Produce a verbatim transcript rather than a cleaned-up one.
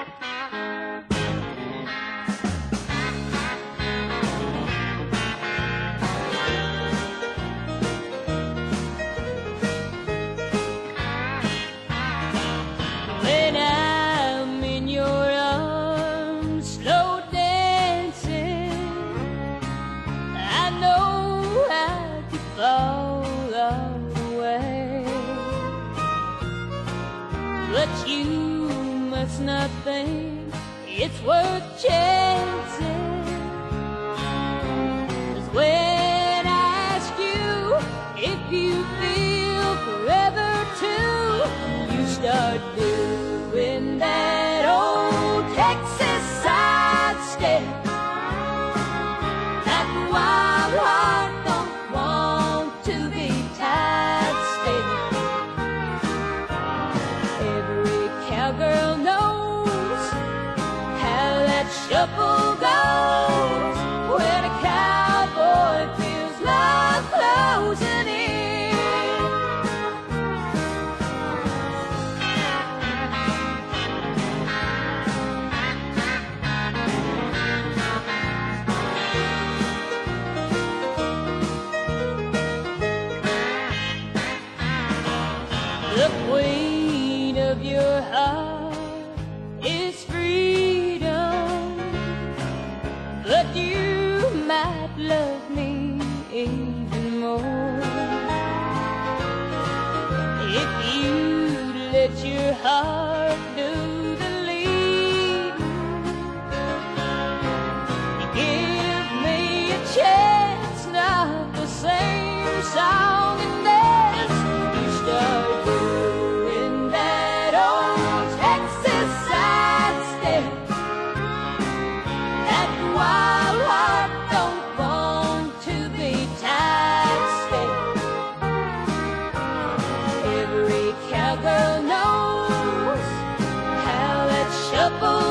When I'm in your arms, slow dancing, I know I could fall all the way. But you must not think it's worth chancing, 'cause when I ask you if you feel forever too, you start doing that old Texas side step. That wild heart don't want to be tied still. Every cowgirl knows how that shuffle goes when a cowboy feels love closing in. The queen of your heart is freedom, but you might love me even more if you'd let your heart do the leading. You give me a chance, not the same song and dance. You start doing that old Texas side step. That wild heart don't want to be tied still. Every cowgirl knows how that shuffle